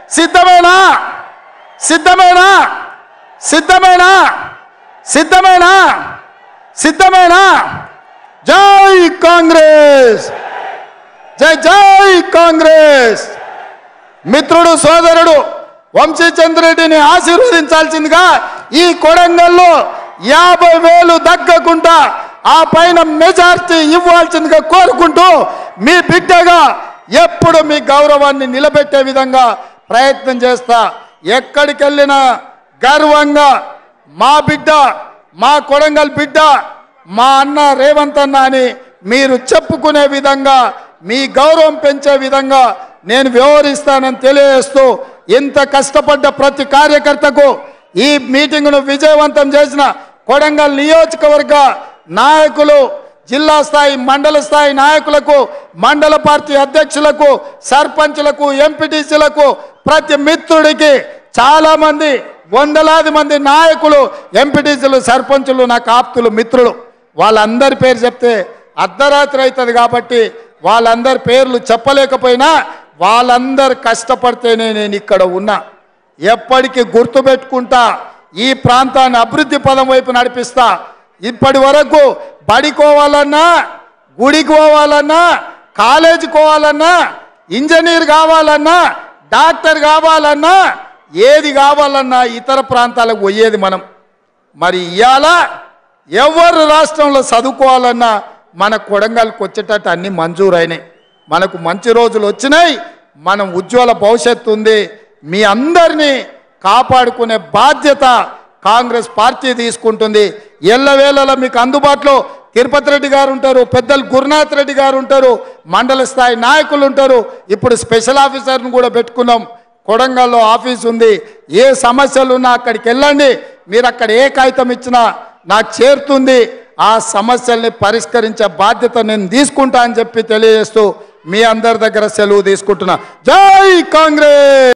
సిద్ధమేనా సిద్ధమేనా సిద్ధమేనా సిద్ధమేనా సిద్ధమేనా జై కాంగ్రెస్ జై జై కాంగ్రెస్ మిత్రుడు సోదరుడు వంశీచంద్రెడ్డిని ఆశీర్వదించాల్సిందిగా ఈ కొడంగల్లో 50,000 దగ్గకుండా ఆ పైన మెజారిటీ ఇవ్వాల్సిందిగా కోరుకుంటూ మీ బిడ్డగా ఎప్పుడు మీ గౌరవాన్ని నిలబెట్టే విధంగా ప్రయత్నం చేస్తా ఎక్కడికి వెళ్ళినా గర్వంగా మా బిడ్డ మా కొడంగల్ బిడ్డ మా అన్న రేవంత్ అన్న అని మీరు చెప్పుకునే విధంగా మీ గౌరవం పెంచే విధంగా నేను వ్యవహరిస్తానని తెలియజేస్తూ ఇంత కష్టపడ్డ ప్రతి కార్యకర్తకు ఈ మీటింగ్ను విజయవంతం చేసిన కొడంగల్ నియోజకవర్గ నాయకులు జిల్లా స్థాయి మండల స్థాయి నాయకులకు మండల పార్టీ అధ్యక్షులకు సర్పంచులకు ఎంపీటీసీలకు ప్రతి మిత్రుడికి చాలా మంది వందలాది మంది నాయకులు ఎంపీటీసీలు సర్పంచులు నాకు ఆప్తులు మిత్రులు వాళ్ళందరి పేరు చెప్తే అర్ధరాత్రి అవుతుంది కాబట్టి వాళ్ళందరి పేర్లు చెప్పలేకపోయినా వాళ్ళందరు కష్టపడితేనే నేను ఇక్కడ ఉన్నా ఎప్పటికీ గుర్తుపెట్టుకుంటా ఈ ప్రాంతాన్ని అభివృద్ధి పదం వైపు నడిపిస్తా ఇప్పటి వరకు బడికోవాలన్నా గుడికి పోవాలన్నా కాలేజీకి పోవాలన్నా ఇంజనీర్ కావాలన్నా డాక్టర్ కావాలన్నా ఏది కావాలన్నా ఇతర ప్రాంతాలకు పోయేది మనం మరి ఇవాళ ఎవరు రాష్ట్రంలో చదువుకోవాలన్నా మన కొడంగల్కి వచ్చేటట్టు అన్ని మంజూరైనాయి మనకు మంచి రోజులు వచ్చినాయి మనం ఉజ్వల భవిష్యత్తు ఉంది మీ అందరినీ కాపాడుకునే బాధ్యత కాంగ్రెస్ పార్టీ తీసుకుంటుంది ఎల్లవేళలా మీకు అందుబాటులో తిరుపతి రెడ్డి గారు ఉంటారు పెద్దలు గురునాథ్ రెడ్డి గారు ఉంటారు మండల స్థాయి నాయకులు ఉంటారు ఇప్పుడు స్పెషల్ ఆఫీసర్ని కూడా పెట్టుకున్నాం కొడంగల్లో ఆఫీస్ ఉంది ఏ సమస్యలు ఉన్నా అక్కడికి వెళ్ళండి మీరు అక్కడ ఏ కాగితం ఇచ్చినా నాకు చేరుతుంది ఆ సమస్యల్ని పరిష్కరించే బాధ్యత నేను తీసుకుంటా అని చెప్పి తెలియజేస్తూ మీ అందరి దగ్గర సెలవు తీసుకుంటున్నా జై కాంగ్రెస్।